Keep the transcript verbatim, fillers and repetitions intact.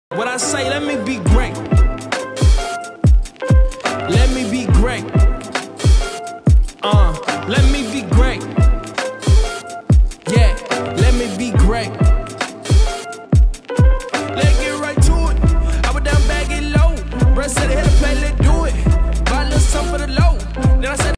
What I say, let me be great. Let me be great. Uh, let me be great. Yeah, let me be great.